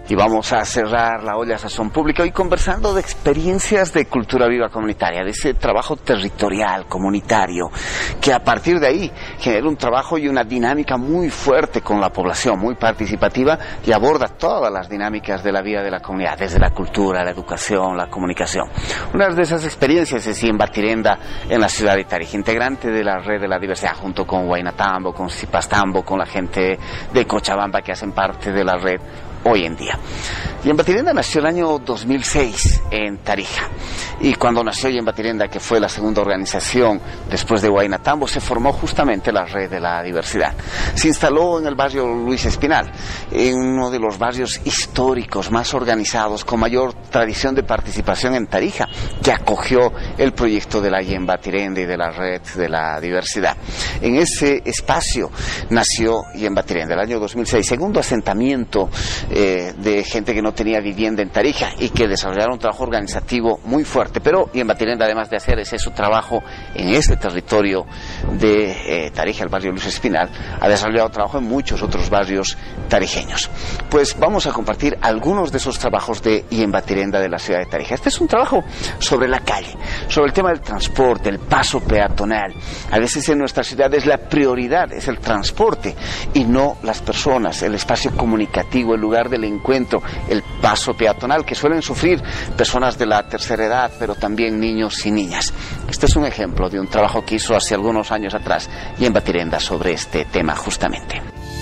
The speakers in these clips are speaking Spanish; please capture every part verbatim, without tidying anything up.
Y vamos a cerrar la olla Sazón Pública hoy conversando de experiencias de cultura viva comunitaria, de ese trabajo territorial, comunitario, que a partir de ahí genera un trabajo y una dinámica muy fuerte con la población, muy participativa, y aborda todas las dinámicas de la vida de la comunidad, desde la cultura, la educación, la comunicación. Una de esas experiencias es en Batirenda, en la ciudad de Tarija, integrante de la red de la diversidad, junto con Huaynatambo, con Cipastambo, con la gente de Cochabamba que hacen parte de la red hoy en día. Y en Batirenda nació el año dos mil seis en Tarija, y cuando nació en Batirenda, que fue la segunda organización después de Huaynatambo, se formó justamente la red de la diversidad. Se instaló en el barrio Luis Espinal, en uno de los barrios históricos más organizados, con mayor tradición de participación en Tarija, que acogió el proyecto de la I E M Batirenda y de la red de la diversidad. En ese espacio nació I E M Batirenda el año dos mil seis, segundo asentamiento Eh, de gente que no tenía vivienda en Tarija, y que desarrollaron un trabajo organizativo muy fuerte. Pero y en Batirenda, además de hacer ese su trabajo en este territorio de eh, Tarija, el barrio Luis Espinal, ha desarrollado trabajo en muchos otros barrios tarijeños. Pues vamos a compartir algunos de esos trabajos de y en Batirenda de la ciudad de Tarija. Este es un trabajo sobre la calle, sobre el tema del transporte, el paso peatonal. A veces en nuestra ciudad es la prioridad, es el transporte y no las personas, el espacio comunicativo, el lugar del encuentro, el paso peatonal, que suelen sufrir personas de la tercera edad, pero también niños y niñas. Este es un ejemplo de un trabajo que hizo hace algunos años atrás y en Batirenda sobre este tema justamente.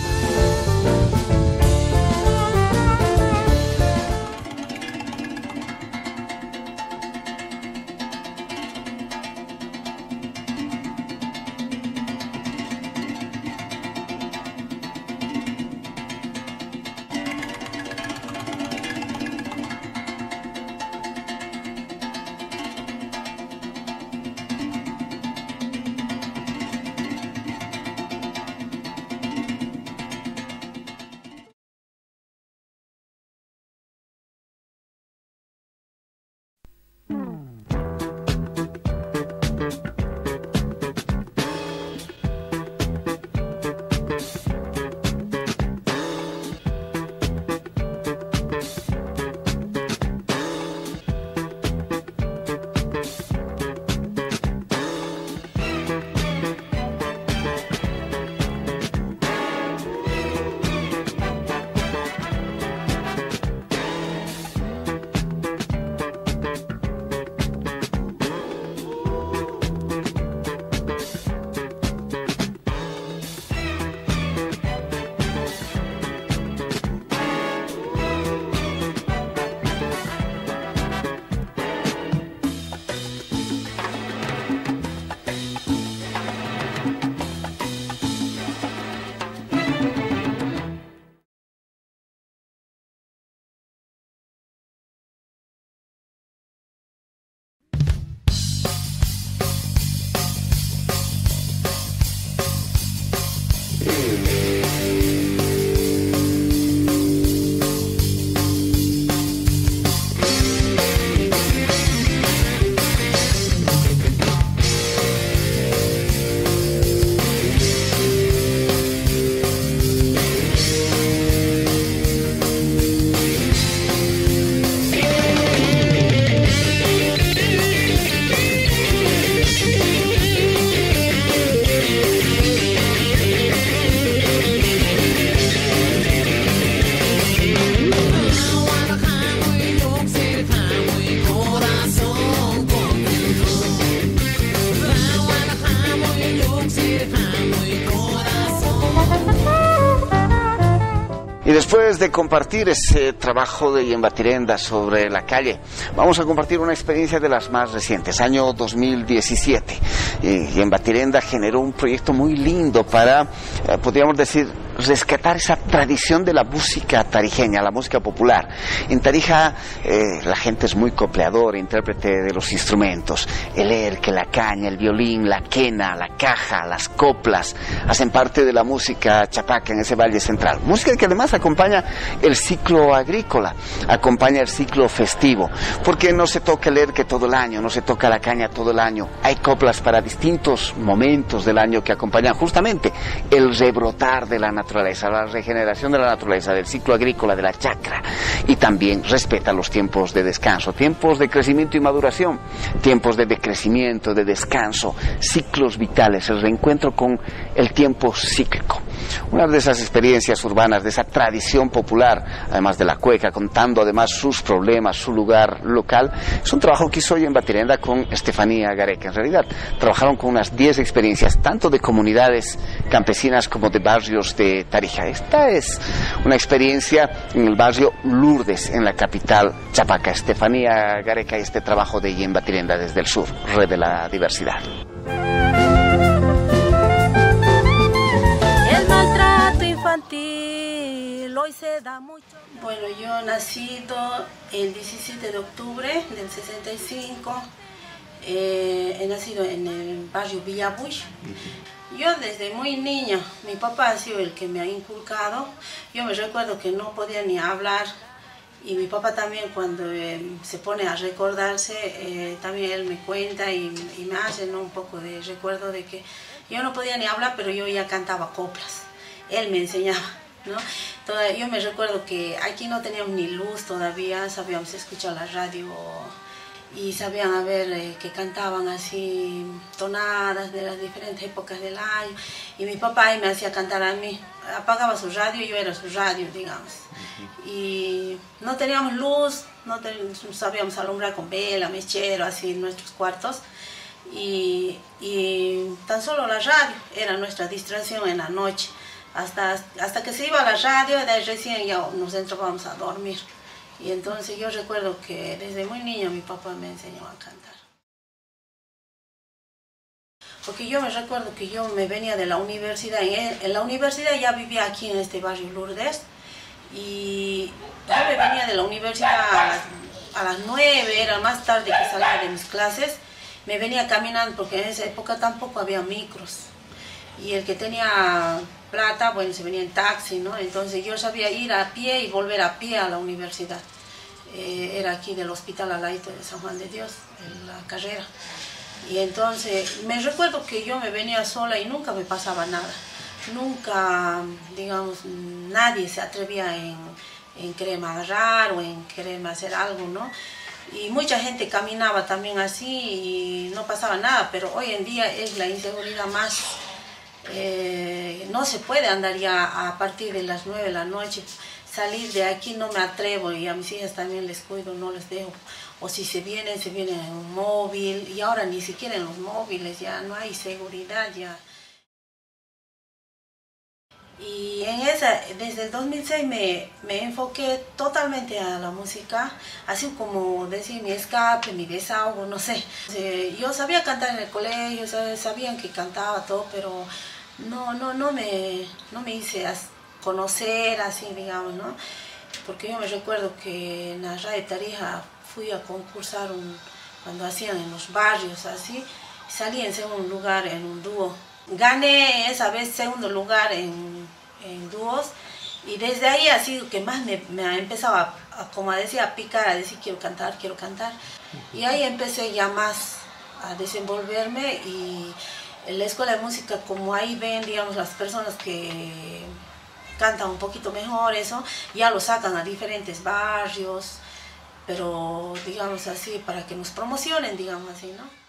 Y después de compartir ese trabajo de I E M Batirenda sobre la calle, vamos a compartir una experiencia de las más recientes, año dos mil diecisiete. I E M Batirenda generó un proyecto muy lindo para, eh, podríamos decir, rescatar esa tradición de la música tarijeña, la música popular. En Tarija eh, la gente es muy copleadora, intérprete de los instrumentos. El erque, la caña, el violín, la quena, la caja, las coplas, hacen parte de la música chapaca en ese valle central. Música que además acompaña el ciclo agrícola, acompaña el ciclo festivo, porque no se toca el erque todo el año, no se toca la caña todo el año. Hay coplas para distintos momentos del año que acompañan justamente el rebrotar de la naturaleza, naturaleza, la regeneración de la naturaleza, del ciclo agrícola, de la chacra, y también respeta los tiempos de descanso, tiempos de crecimiento y maduración, tiempos de decrecimiento, de descanso, ciclos vitales, el reencuentro con el tiempo cíclico. Una de esas experiencias urbanas, de esa tradición popular, además de la cueca, contando además sus problemas, su lugar local, es un trabajo que hizo hoy en Batirenda con Estefanía Gareca. En realidad, trabajaron con unas diez experiencias, tanto de comunidades campesinas como de barrios de Tarija. Esta es una experiencia en el barrio Lourdes, en la capital Chapaca. Estefanía Gareca y este trabajo de ella en Batirenda desde el sur, Red de la Diversidad. El maltrato infantil hoy se da mucho. Bueno, yo he nacido el diecisiete de octubre del sesenta y cinco. Eh, he nacido en el barrio Villabuy. Yo desde muy niña, mi papá ha sido el que me ha inculcado. Yo me recuerdo que no podía ni hablar, y mi papá también, cuando eh, se pone a recordarse, eh, también él me cuenta y, y me hace, ¿no?, un poco de recuerdo de que yo no podía ni hablar, pero yo ya cantaba coplas. Él me enseñaba, ¿no? Toda, yo me recuerdo que aquí no teníamos ni luz todavía, sabíamos escuchar la radio y sabían a ver eh, que cantaban así tonadas de las diferentes épocas del año, y mi papá ahí me hacía cantar a mí, apagaba su radio y yo era su radio, digamos. Uh-huh. Y no teníamos luz, no, ten, no sabíamos alumbrar con vela, mechero, así en nuestros cuartos, y, y tan solo la radio era nuestra distracción en la noche, hasta, hasta que se iba la radio, de ahí recién ya nos entrábamos a dormir. Y entonces yo recuerdo que desde muy niña mi papá me enseñó a cantar. Porque yo me recuerdo que yo me venía de la universidad, en la universidad ya vivía aquí en este barrio Lourdes, y yo me venía de la universidad a las, a las nueve, era más tarde que salía de mis clases, me venía caminando porque en esa época tampoco había micros. Y el que tenía plata, bueno, se venía en taxi, ¿no? Entonces yo sabía ir a pie y volver a pie a la universidad. Eh, era aquí del hospital Alaito de San Juan de Dios, en la carrera. Y entonces me recuerdo que yo me venía sola y nunca me pasaba nada. Nunca, digamos, nadie se atrevía en, en quererme agarrar o en quererme hacer algo, ¿no? Y mucha gente caminaba también así y no pasaba nada, pero hoy en día es la inseguridad más... Eh, no se puede andar ya a partir de las nueve de la noche, salir de aquí no me atrevo, y a mis hijas también les cuido, no les dejo, o si se vienen, se vienen en un móvil, y ahora ni siquiera en los móviles ya no hay seguridad ya. Y en esa, desde el dos mil seis me, me enfoqué totalmente a la música, así como decir mi escape, mi desahogo, no sé. Yo sabía cantar en el colegio, sabían que cantaba todo, pero no, no, no, me, no me hice conocer así, digamos, ¿no? Porque yo me recuerdo que en la radio Tarija fui a concursar un, cuando hacían en los barrios, así, salí en segundo lugar en un dúo. Gané esa vez segundo lugar en, en dúos, y desde ahí ha sido que más me, me ha empezado a, a, como decía, a picar, a decir quiero cantar, quiero cantar. Y ahí empecé ya más a desenvolverme, y en la escuela de música, como ahí ven, digamos, las personas que cantan un poquito mejor, eso, ya lo sacan a diferentes barrios, pero digamos así, para que nos promocionen, digamos así, ¿no?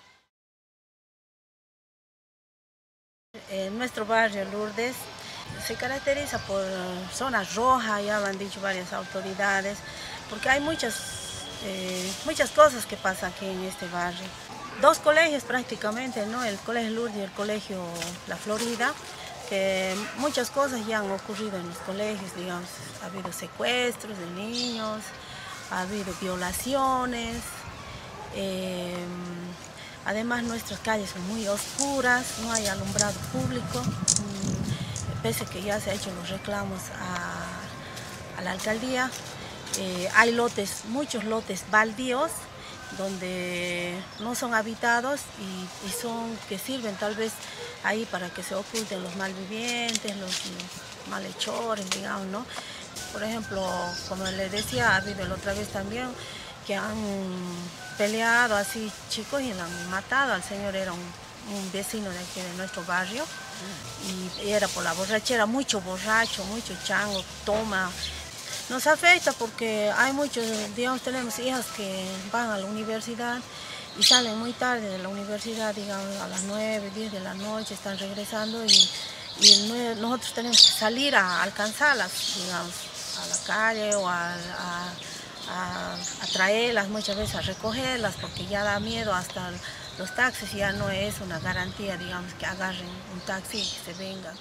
En nuestro barrio Lourdes se caracteriza por zona roja, ya lo han dicho varias autoridades, porque hay muchas, eh, muchas cosas que pasan aquí en este barrio. Dos colegios prácticamente, ¿no? El Colegio Lourdes y el Colegio La Florida, que muchas cosas ya han ocurrido en los colegios, digamos, ha habido secuestros de niños, ha habido violaciones. Eh, Además, nuestras calles son muy oscuras, no hay alumbrado público, pese a que ya se han hecho los reclamos a, a la alcaldía. Eh, hay lotes, muchos lotes baldíos, donde no son habitados y, y son que sirven tal vez ahí para que se oculten los malvivientes, los, los malhechores, digamos, ¿no? Por ejemplo, como les decía, ha habido la otra vez también que han peleado así chicos y lo han matado al señor, era un, un vecino de aquí de nuestro barrio. y era por la borrachera, mucho borracho, mucho chango, toma. Nos afecta porque hay muchos, digamos, tenemos hijas que van a la universidad y salen muy tarde de la universidad, digamos, a las nueve, diez de la noche, están regresando y, y nosotros tenemos que salir a alcanzarlas, digamos, a la calle o a, a, a, a traerlas, muchas veces a recogerlas, porque ya da miedo hasta los taxis, ya no es una garantía, digamos, que agarren un taxi y que se vengan.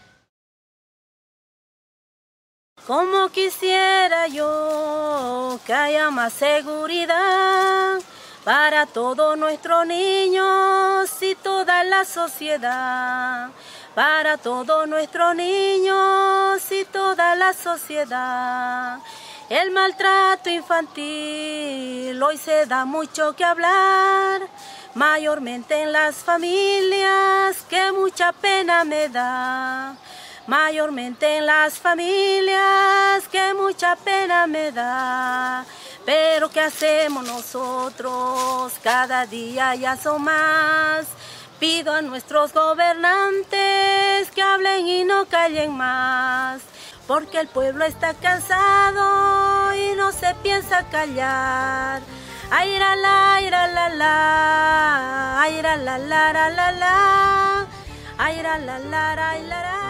Como quisiera yo que haya más seguridad para todos nuestros niños y toda la sociedad, para todos nuestros niños y toda la sociedad. El maltrato infantil hoy se da mucho que hablar, mayormente en las familias, que mucha pena me da. Mayormente en las familias, que mucha pena me da. Pero ¿qué hacemos nosotros? Cada día ya son más. Pido a nuestros gobernantes que hablen y no callen más, porque el pueblo está cansado y no se piensa callar. Ay, la, la, ay, la, la, la, ay, la, la, la, la, la, la, ay, la, la, la, ay, la, la.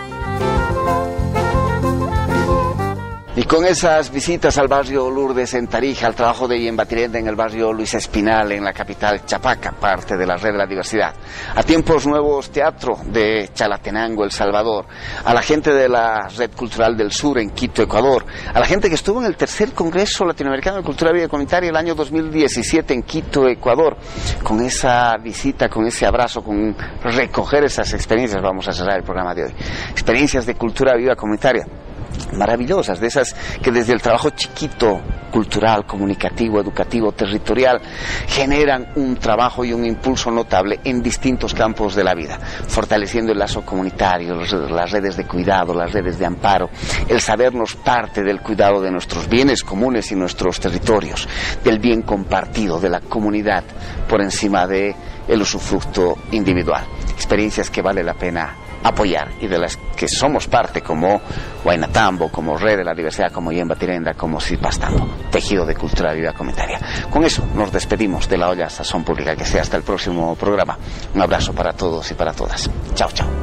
Y con esas visitas al barrio Lourdes en Tarija, al trabajo de Yembatirenda en el barrio Luis Espinal en la capital Chapaca, parte de la Red de la Diversidad, a Tiempos Nuevos Teatro de Chalatenango, El Salvador, a la gente de la Red Cultural del Sur en Quito, Ecuador, a la gente que estuvo en el tercer Congreso Latinoamericano de Cultura Viva Comunitaria el año dos mil diecisiete en Quito, Ecuador, con esa visita, con ese abrazo, con recoger esas experiencias, vamos a cerrar el programa de hoy. Experiencias de cultura viva comunitaria maravillosas, de esas que desde el trabajo chiquito, cultural, comunicativo, educativo, territorial, generan un trabajo y un impulso notable en distintos campos de la vida, fortaleciendo el lazo comunitario, las redes de cuidado, las redes de amparo, el sabernos parte del cuidado de nuestros bienes comunes y nuestros territorios, del bien compartido, de la comunidad, por encima de el usufructo individual. Experiencias que vale la pena apoyar y de las que somos parte, como Huaynatambo, como Red de la Diversidad, como Yembatirenda, como Silpastambo, tejido de cultura viva comunitaria. Con eso nos despedimos de la olla Sazón Pública. Que sea hasta el próximo programa. Un abrazo para todos y para todas. Chao, chao.